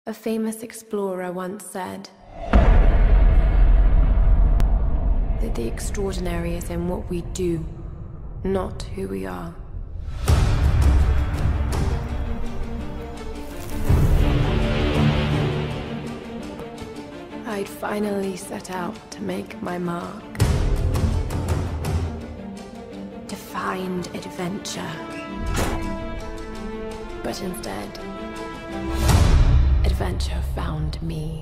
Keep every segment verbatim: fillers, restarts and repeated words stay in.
A famous explorer once said that the extraordinary is in what we do, not who we are. I'd finally set out to make my mark, to find adventure. But instead, adventure found me.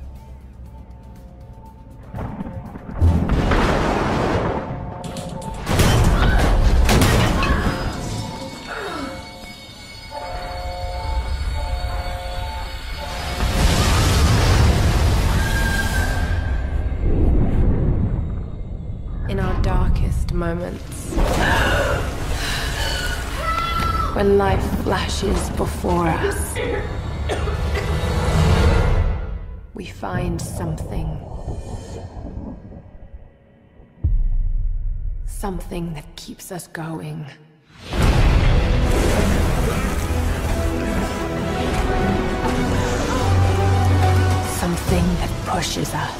In our darkest moments, when life flashes before us, we find something. Something that keeps us going. Something that pushes us.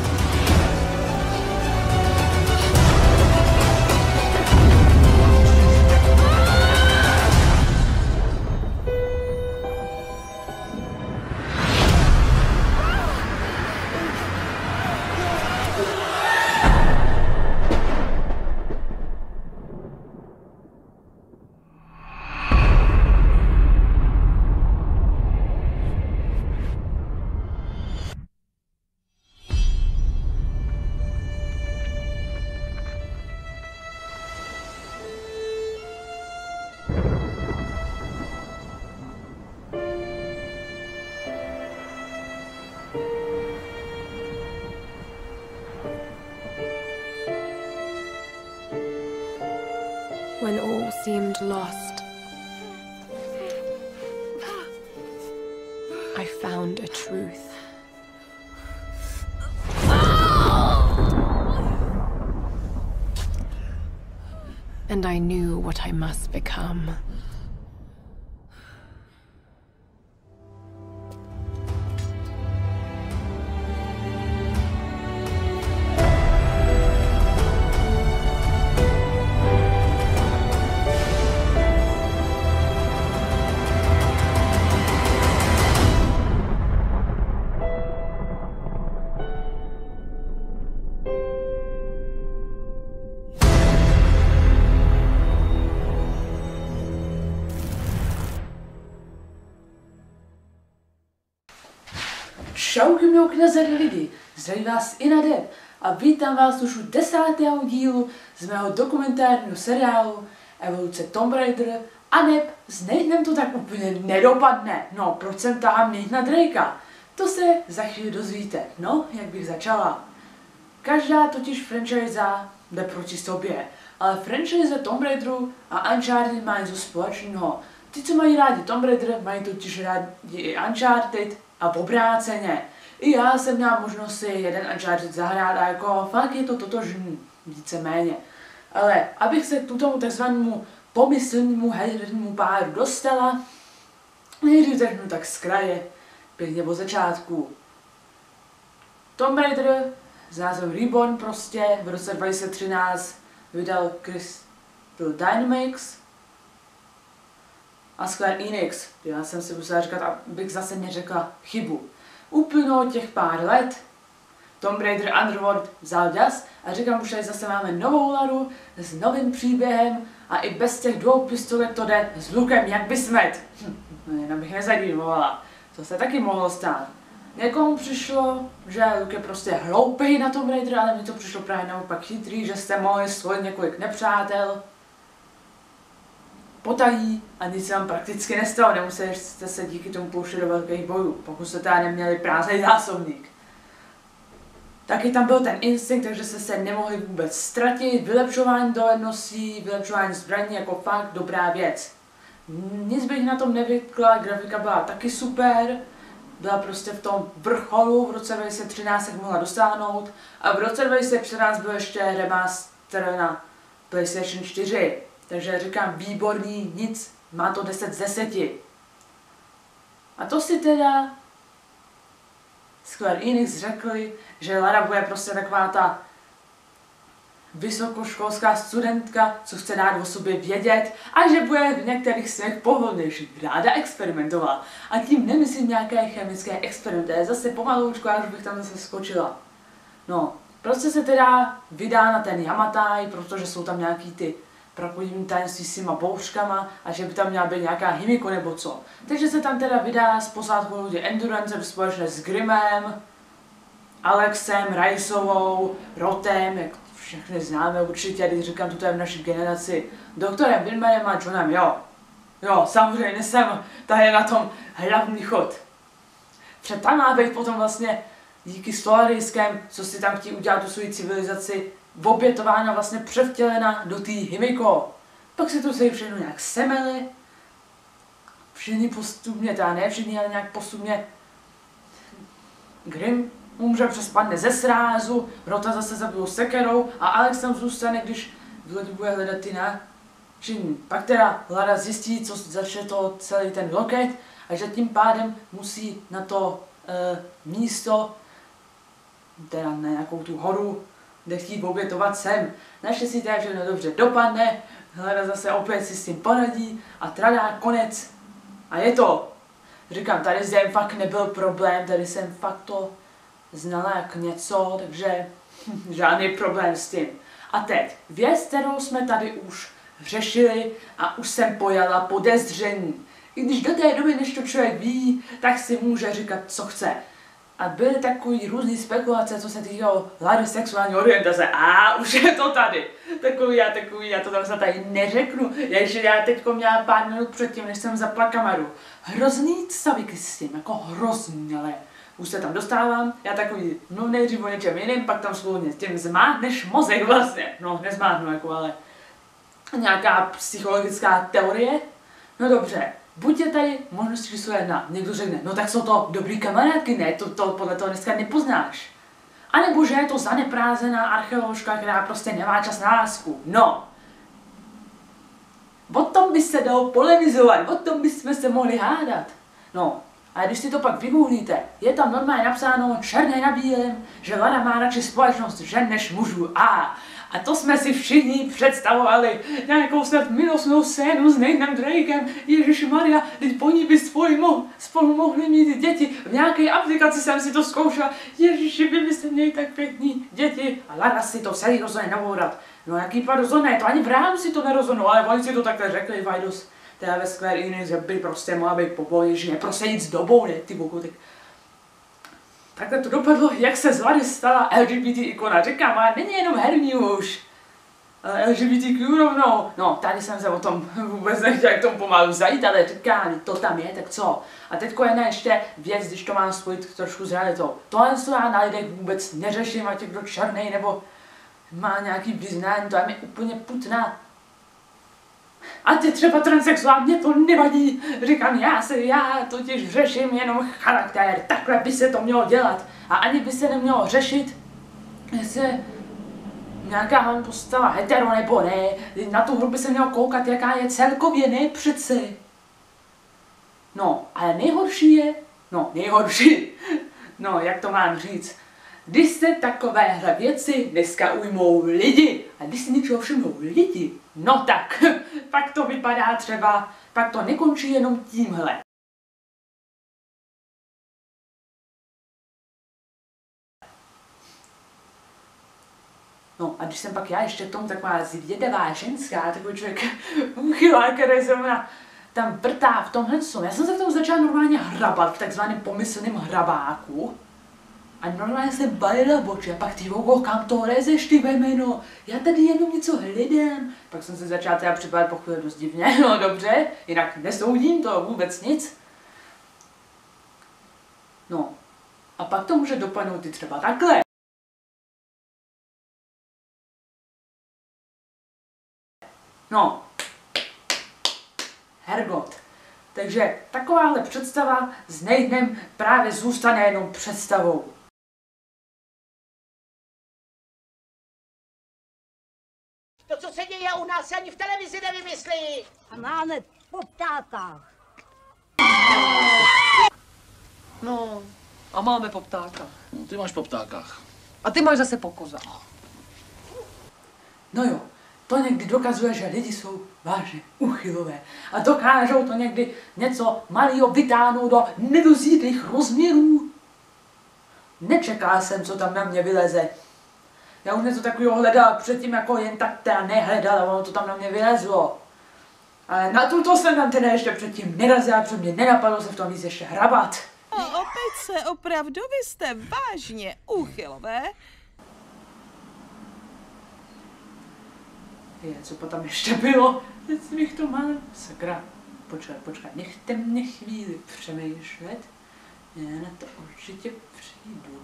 When all seemed lost, I found a truth. And I knew what I must become. Čauky mnou knězeri lidi, zdraví vás i Nadeb a vítám vás už u desátého dílu z mého dokumentárního seriálu Evoluce Tomb Raider a neb s Nathanem to tak úplně nedopadne. No, proč jsem tahám Nathana Drakea? To se za chvíli dozvíte. No, jak bych začala. Každá totiž franchise jde proti sobě, ale franchise Tomb Raideru a Uncharted mají něco společného. Ty, co mají rádi Tomb Raider, mají totiž rádi i Uncharted a obráceně. I já jsem měla možnost si jeden Uncharted zahrát a jako fakt je to totožný, víceméně. Ale abych se k tomu takzvanému pomyslnému hernímu páru dostala, nejdřív začnu tak z kraje, pěkně od začátku. Tomb Raider s názvem Reborn prostě v roce dva tisíce třináct vydal Crystal Dynamics a Square Enix. Já jsem si musela říkat, abych zase neřekla chybu. Uplynulo těch pár let, Tomb Raider Underworld vzal jas a říkám, už tady zase máme novou Laru s novým příběhem a i bez těch dvou pistolet to jde s lukem jak bysmet. Hm, jenom bych nezadímovala. To se taky mohlo stát. Někomu přišlo, že Luke je prostě hloupý na Tomb Raider, ale mi to přišlo právě naopak chytrý, že jste mohli svolit několik nepřátel potají a nic se vám prakticky nestalo, nemuseli jste se díky tomu pouštět do velkých bojů, pokud jste teda neměli prázdný zásobník. Taky tam byl ten instinkt, takže jste se nemohli vůbec ztratit, vylepšování dovedností, vylepšování zbraní jako fakt dobrá věc. Nic bych na tom nevytkla, grafika byla taky super, byla prostě v tom vrcholu, v roce dva tisíce třináct se mohla dosáhnout a v roce dva tisíce čtrnáct byl ještě remaster na PlayStation čtyři. Takže říkám výborný, nic, má to deset z deseti. A to si teda Square Enix řekli, že Lara bude prostě taková ta vysokoškolská studentka, co chce dát o sobě vědět a že bude v některých směrech pohodlnější, ráda experimentovala. A tím nemyslím nějaké chemické experimenty, zase pomaloučku, až bych tam zase skočila. No, prostě se teda vydá na ten Yamatai, protože jsou tam nějaký ty prapodivní tajemství s těma bouřkama a že by tam měla být nějaká Himiko nebo co. Takže se tam teda vydá s posádkou lodi Endurance společně s Grimmem, Alexem, Raisovou, Rotem, jak všechny známe určitě, když říkám, tuto je v naší generaci, doktorem Wilmerem a Johnem, jo. Jo, samozřejmě jsem, ta je na tom hlavní chod. Před tam má být potom vlastně díky Solariskem, co si tam chtějí udělat tu svoji civilizaci, obětována, vlastně převtělena do té Himiko. Pak si to se všechno nějak semeli, všichni postupně, teda ne všichni, ale nějak postupně Grimm umře, přespadne ze srázu, Rota zase zabijou sekerou a Alex tam zůstane, když v lodi bude hledat ty na činní. Pak teda Lara zjistí, co začne to celý ten loket a že tím pádem musí na to e, místo, teda na nějakou tu horu, kde chtít obětovat sem. Naštěstí teda všechno dobře dopadne, Lara zase opět si s tím poradí a tradá, konec. A je to. Říkám, tady zde fakt nebyl problém, tady jsem fakt to znala jak něco, takže žádný problém s tím. A teď, věc, kterou jsme tady už řešili a už jsem pojala podezření. I když do té doby, než to člověk ví, tak si může říkat, co chce. A byly takový různý spekulace, co se týkalo Lary sexuální orientace. A už je to tady. Takový a takový, já to tam se tady neřeknu. Ještě já teďko měla pár minut předtím, než jsem zapla kameru. Hrozný stavíky s tím, jako hrozný, ale už se tam dostávám, já takový, no nejdřív o něčem jiným, pak tam svobodně s tím zmáhneš mozek vlastně. No, nezmáhnu jako, ale nějaká psychologická teorie. No dobře, buď je tady možnost číslo jedna, někdo řekne, no tak jsou to dobrý kamarádky, ne, to, to podle toho dneska nepoznáš. A nebo že je to zaneprázená archeoložka, která prostě nemá čas na lásku. No. O tom by se dalo polemizovat, o tom bychom se mohli hádat. No. A když si to pak vygooglíte, je tam normálně napsáno černé na bílém, že Lara má radši společnost žen než mužů. A, a to jsme si všichni představovali nějakou snad milostnou scénu s Nathanem Drakem. Ježišmarja, teď po ní by spolu, mo spolu mohli mít děti. V nějaké aplikaci jsem si to zkoušela. Ježiši, vy byste měli tak pěkný děti. A Lara si to celý rozhodne nabourat. No jaký pár rozhodne, to ani v rámu si to nerozhodnou, ale oni si to takhle řekli, Vajdos. Teda ve Square Enix, že by prostě mohla být popojí, že neprostě jít s dobou, ne, ty boku, tak... Takhle to dopadlo, jak se z Lary stala L G B T ikona. Říkám, ale není jenom herní už. L G B T Q rovnou. No, tady jsem se o tom vůbec nechtěl k tomu pomalu zajít, ale říkám, to tam je, tak co? A teďko jedna ještě věc, když to mám spojit trošku s realitou. Tohle já na lidech vůbec neřeším, ať je kdo černý, nebo má nějaký vyznání, to je mi úplně putná. A ty třeba transsexuál, mě to nevadí. Říkám, já se, já totiž řeším jenom charakter, takhle by se to mělo dělat. A ani by se nemělo řešit, jestli nějaká postava hetero nebo ne. Na tu hru by se mělo koukat, jaká je celkově, ne přece. No, ale nejhorší je, no nejhorší, no jak to mám říct, když se takovéhle věci dneska ujmou lidi. A když si něčeho všimnou lidi, no tak, pak to vypadá třeba, pak to nekončí jenom tímhle. No a když jsem pak já ještě k tomu taková zvědavá ženská, takový člověk uchylá, který zrovna tam vrtá v tomhle co. Já jsem se v tom začala normálně hrabat v takzvaném pomyslném hrabáku. A normálně jsem balila oči a pak ty vogo, kam to lezeš ty vemeno, já tady jenom něco hledám. Pak jsem se začala teda připadat po chvíli dost divně, no dobře, jinak nesoudím to vůbec nic. No, a pak to může dopadnout i třeba takhle. No, Hergot. Takže takováhle představa s Nathanem právě zůstane jenom představou. To, co se děje u nás, se ani v televizi nevymyslí. A máme po ptákách. No, A máme po ptákách. No, ty máš po ptákách. A ty máš zase po kozách. No jo, to někdy dokazuje, že lidi jsou vážně úchylové. A dokážou to někdy něco malého vytáhnout do nedozírných rozměrů. Nečekal jsem, co tam na mě vyleze. Já už něco takového hledal předtím, jako jen tak teda nehledal, a ono to tam na mě vylezlo. Ale na tuto jsem tam teda ještě předtím nerazila, protože mě nenapadlo se v tom víc ještě hrabat. O, opět se opravdu, vy jste vážně úchylové. Je, co potom ještě bylo? Teď si bych to mal. Sakra. Počkej, počkej, nechte mě chvíli přemýšlet. Já na to určitě přijdu.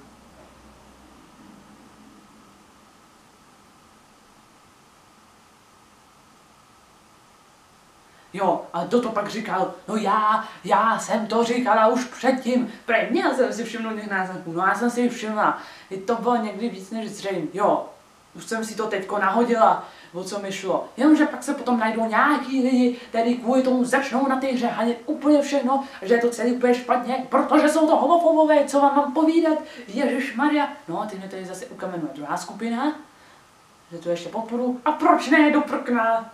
Jo, a kdo to pak říkal? No já, já jsem to říkala už předtím. Prej, měl jsem si všimnout těch náznaků, no já jsem si jich všimla. I to bylo někdy víc než zřejmě. Jo, už jsem si to teďko nahodila, o co mi šlo. Jenomže pak se potom najdou nějaký lidi, který kvůli tomu začnou na té hře hanět úplně všechno, že je to celý úplně špatně, protože jsou to homofobové, co vám mám povídat, Ježišmarja. No a ty mě tady zase ukamenuje druhá skupina, že to ještě podporu. A proč ne do prkna?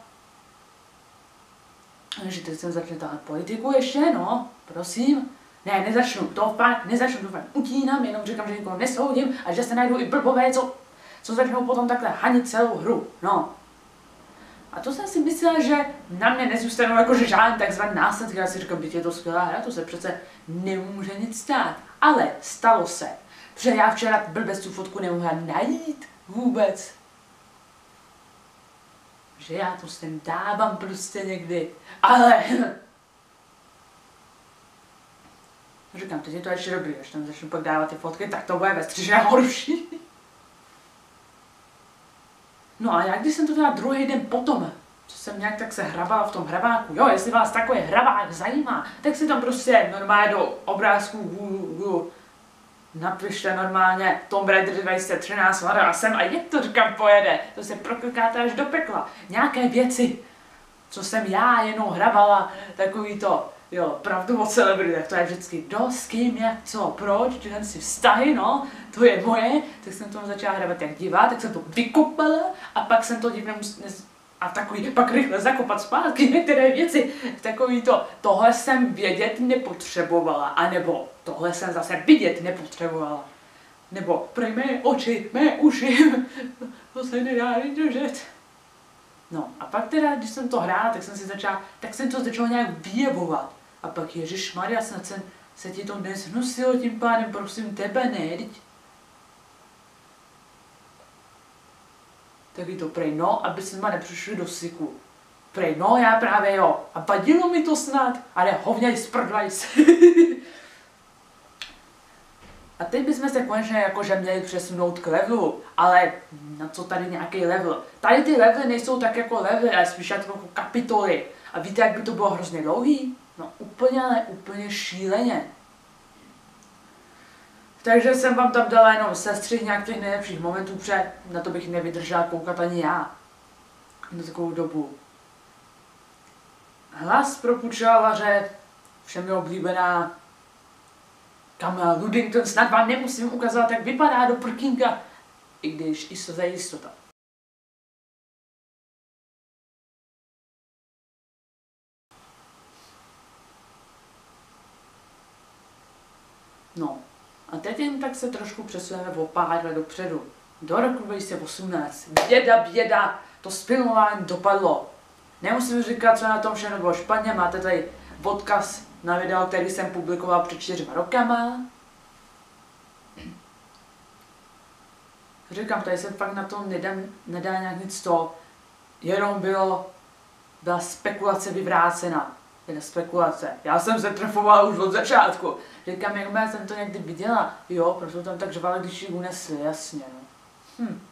Že teď jsem začal tahat politiku ještě, no, prosím. Ne, nezačnu, to fakt nezačnu, to fakt utínám, jenom říkám, že nikoho nesoudím a že se najdou i blbové, co, co začnou potom takhle hanit celou hru, no. A to jsem si myslela, že na mě nezůstanou jakože žádný takzvaný následky, já si říkám, byť je to skvělá hra, to se přece nemůže nic stát. Ale stalo se, protože já včera blbec tu fotku nemohla najít vůbec. Že já to sem dávám prostě někdy, ale říkám, teď je to ještě dobrý, až tam začnu pak dávat ty fotky, tak to bude ve střiže horší. No a já když jsem to dala druhý den potom, co jsem nějak tak se hrabala v tom hrabáku, jo, jestli vás takový hrabák zajímá, tak si tam prostě normálně do obrázků Google napište normálně Tomb Raider dva tisíce třináct a sem a jak to říkám pojede, to se proklikáte až do pekla. Nějaké věci, co jsem já jenom hrabala, takový to, jo, pravdu o celebritách, to je vždycky kdo, s kým, jak, co, proč, tyhle si vztahy, no, to je moje, tak jsem tomu začala hrabat jak divá, tak jsem to vykopala a pak jsem to divně a takový, pak rychle zakopat zpátky některé věci, takový to, tohle jsem vědět nepotřebovala, anebo tohle jsem zase vidět nepotřebovala, nebo prej mé oči, mé uši, to se nedá držet. No a pak teda, když jsem to hrála, tak jsem si začala, tak jsem to začala nějak vyjevovat. A pak ježišmarja, snad jsem se ti to nezhnusilo tím pádem, prosím tebe, ne, teď. Taky to prej, no, aby se ma nepřišli do syku. Prej, no, já právě jo. A vadilo mi to snad, ale hovněj sprdlaj se. A teď bychom se konečně jakože měli přesunout k levelu, ale na co tady nějaký level? Tady ty levely nejsou tak jako levely, ale spíš jako kapitoly. A víte, jak by to bylo hrozně dlouhý? No úplně, ale úplně šíleně. Takže jsem vám tam dala jenom sestřih nějakých nejlepších momentů, protože na to bych nevydržela koukat ani já. Na takovou dobu. Hlas pro Pučelavaře, všemi oblíbená Kamila Ludington, snad vám nemusím ukazovat, jak vypadá do prkínka, i když i to je jistota. No, a teď jen tak se trošku přesuneme o pár let dopředu. Do roku dva tisíce osmnáct. Běda, běda, to spinování dopadlo. Nemusím říkat, co na tom všechno bylo špatně, máte tady odkaz na video, který jsem publikoval před čtyřma rokama. Říkám, tady se fakt na to nedá, nedá nějak nic to, jenom bylo, byla spekulace vyvrácena. Jedna spekulace. Já jsem se trefovala už od začátku. Říkám, jak já jsem to někdy viděla. Jo, proto tam tak řvala, když ji unesli, jasně. No. Hm.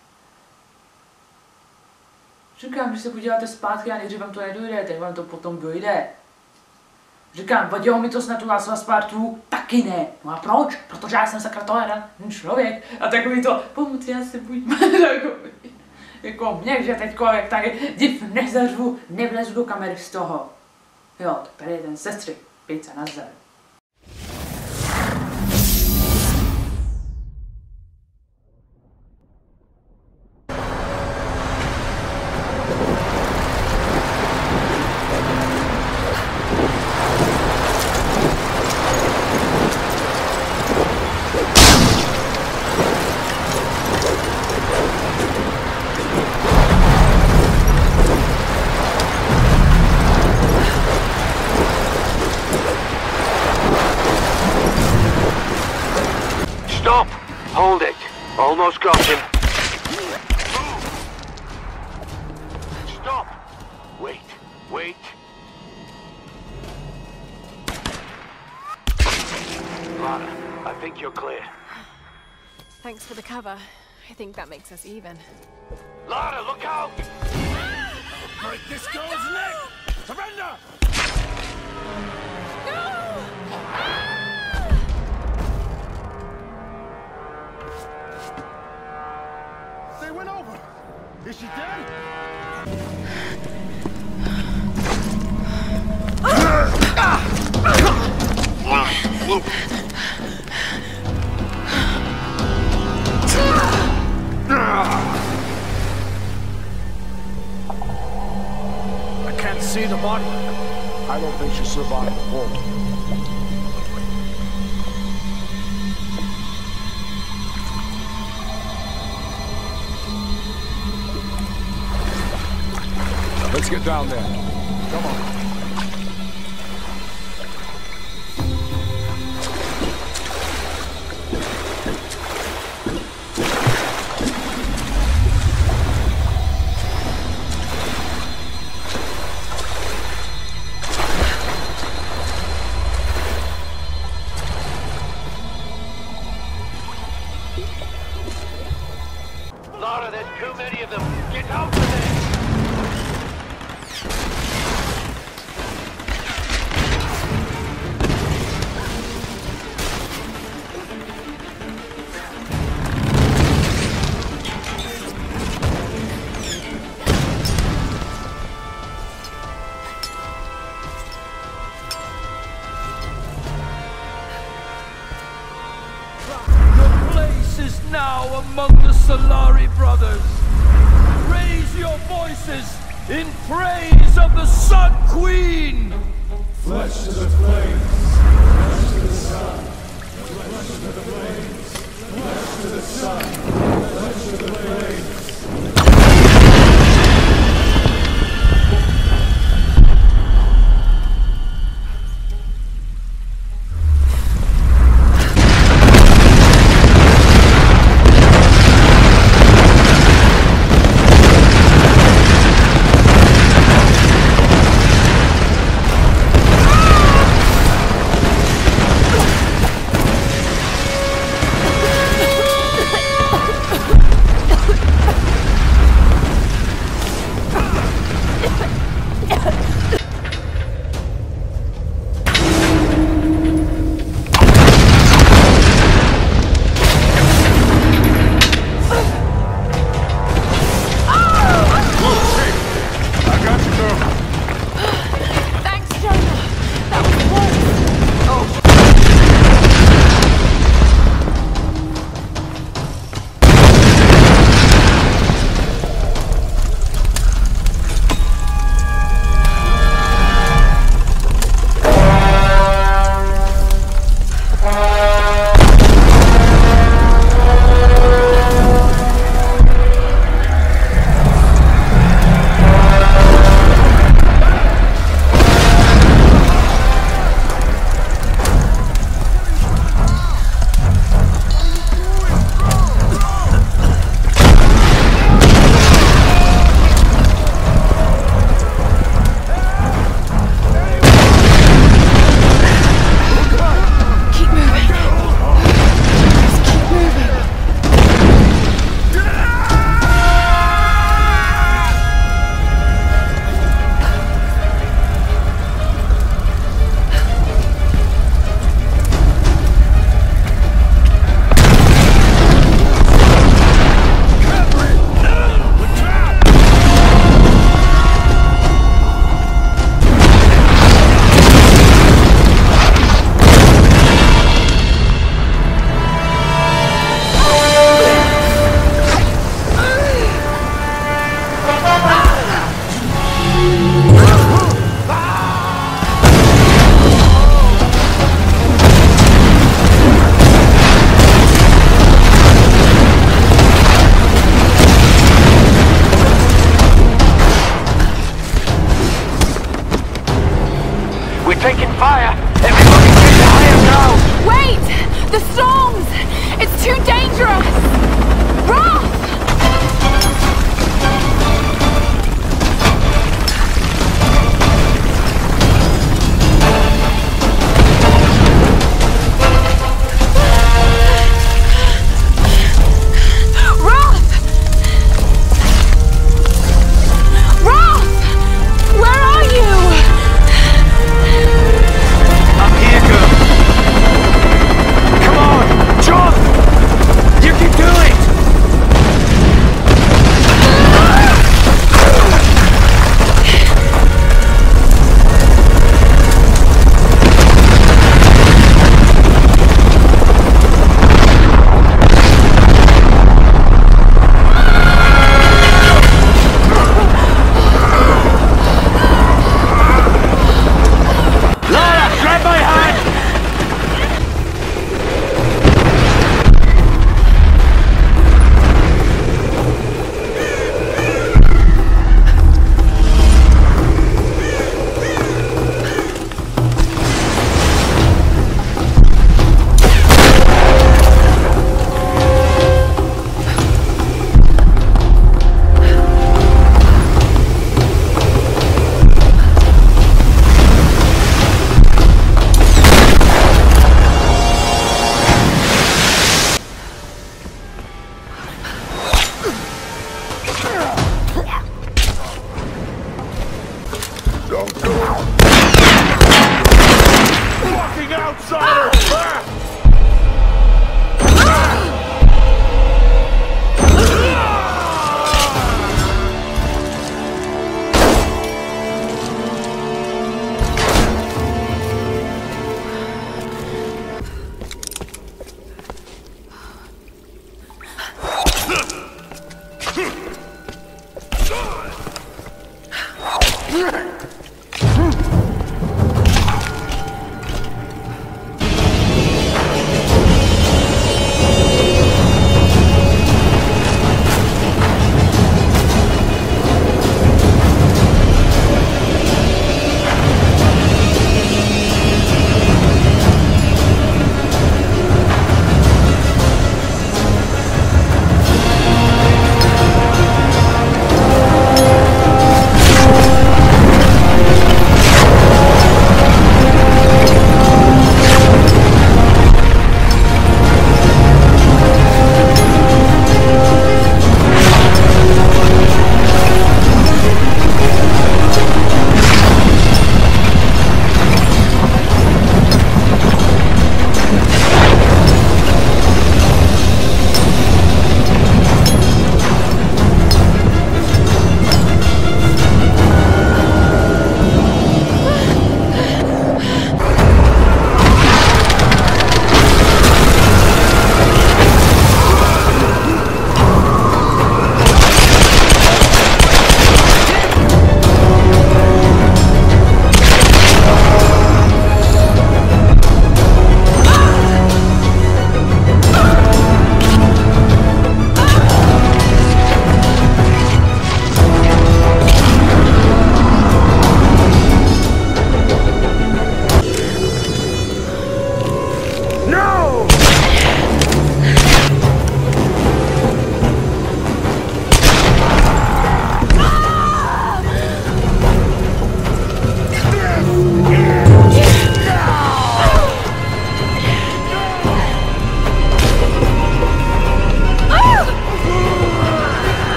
Říkám, když se podíváte zpátky a nejdřív vám to nedojde, tak vám to potom dojde. Říkám, vadilo mi to snad u vás vás Spartu? Taky ne. No a proč? Protože já jsem sakra tolerantní člověk. A takový to, pomoci, já se buď takový. Jako mě, že teďko, jak tady div nezařvu, nevlezu do kamery z toho. Jo, tak tady je ten sestřih. Pizza, nazdar. Stop! Hold it. Almost got him. Stop! Wait, wait. Lara, I think you're clear. Thanks for the cover. I think that makes us even. Lara, look out! Break this girl's neck! Surrender! They went over! Is she dead? I can't see the body. I don't think she survived the war. Let's get down there. Come on. Lara, there's too many of them. Get out of there! Is now among the Solari brothers. Raise your voices in praise of the Sun Queen! Flesh to the flames, flesh to the sun, flesh to the flames, flesh to the sun, flesh to the flames.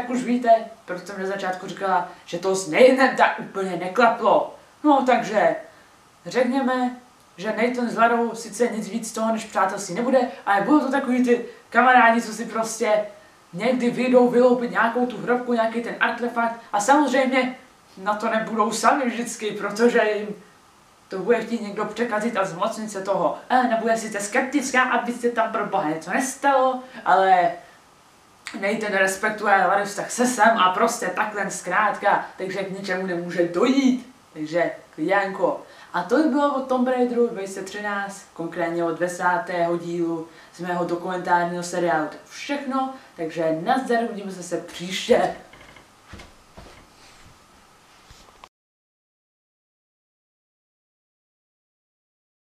jak už víte, proto jsem na začátku říkala, že to s Nathanem tak úplně neklaplo. No takže, řekněme, že Nathan s Larou sice nic víc toho než přátelství nebude, ale budou to takový ty kamarádi, co si prostě někdy vyjdou vyloupit nějakou tu hrobku, nějaký ten artefakt a samozřejmě na to nebudou sami vždycky, protože jim to bude chtít někdo překazit a zmocnit se toho. E, nebude sice skeptická, aby se tam pro boha něco nestalo, ale Nathan respektuje Larry vztah se sem a prostě takhle zkrátka, takže k ničemu nemůže dojít. Takže kliánko. A to by bylo od Tomb Raideru dva tisíce třináct, konkrétně od desátého dílu z mého dokumentárního seriálu. To je všechno, takže nazdar, uvidíme se příště.